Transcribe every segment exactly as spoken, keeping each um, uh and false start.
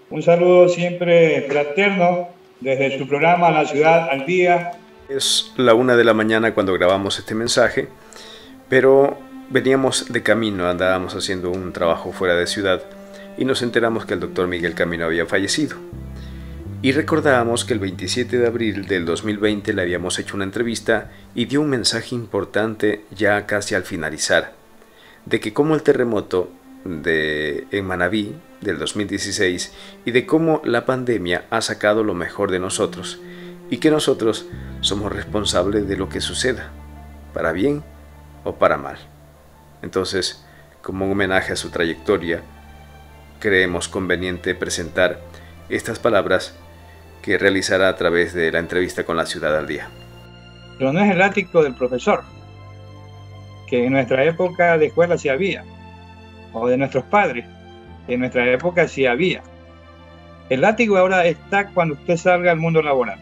Un saludo siempre fraterno desde su programa La Ciudad al Día. Es la una de la mañana cuando grabamos este mensaje, pero veníamos de camino, andábamos haciendo un trabajo fuera de ciudad y nos enteramos que el doctor Miguel Camino había fallecido. Y recordábamos que el veintisiete de abril del dos mil veinte le habíamos hecho una entrevista y dio un mensaje importante ya casi al finalizar, de que como el terremoto de, en Manabí del dos mil dieciséis y de cómo la pandemia ha sacado lo mejor de nosotros y que nosotros somos responsables de lo que suceda, para bien o para mal. Entonces, como un homenaje a su trayectoria, creemos conveniente presentar estas palabras que realizará a través de la entrevista con La Ciudad al Día. Pero no es el látigo del profesor, que en nuestra época de escuela sí había, o de nuestros padres, que en nuestra época sí había. El látigo ahora está cuando usted salga al mundo laboral.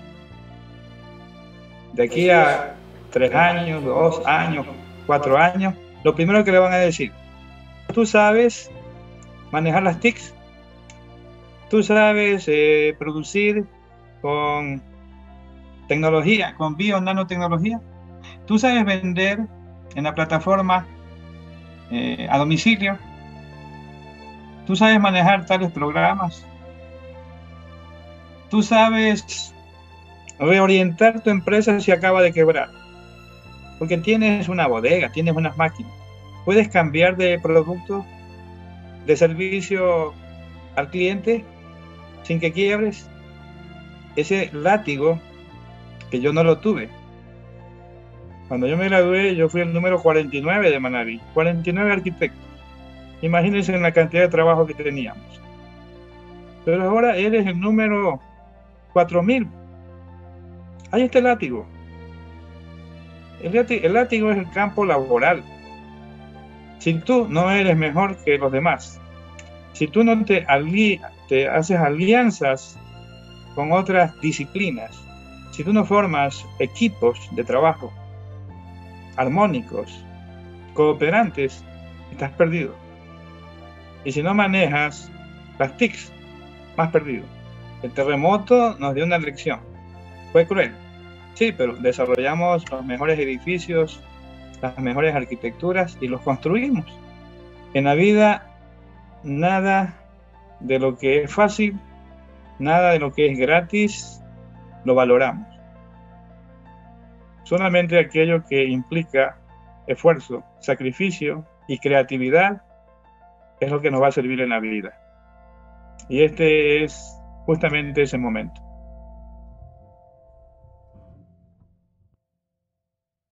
De aquí a tres años, dos años, cuatro años, lo primero que le van a decir: tú sabes manejar las T I Cs, tú sabes eh, producir con tecnología, con bio nanotecnología, tú sabes vender en la plataforma eh, a domicilio, tú sabes manejar tales programas, tú sabes reorientar tu empresa si acaba de quebrar, porque tienes una bodega, tienes unas máquinas, puedes cambiar de producto, de servicio al cliente sin que quiebres. Ese látigo que yo no lo tuve. Cuando yo me gradué, yo fui el número cuarenta y nueve de Manabí, cuarenta y nueve arquitectos. Imagínense en la cantidad de trabajo que teníamos. Pero ahora eres el número cuatro mil. Ahí está el látigo. El látigo, el látigo es el campo laboral. Si tú no eres mejor que los demás, si tú no te, ali, te haces alianzas con otras disciplinas, si tú no formas equipos de trabajo armónicos, cooperantes, estás perdido. Y si no manejas las T I Cs, más perdido. El terremoto nos dio una lección. Fue cruel, sí, pero desarrollamos los mejores edificios, las mejores arquitecturas y los construimos. En la vida, nada de lo que es fácil, nada de lo que es gratis, lo valoramos. Solamente aquello que implica esfuerzo, sacrificio y creatividad es lo que nos va a servir en la vida. Y este es justamente ese momento.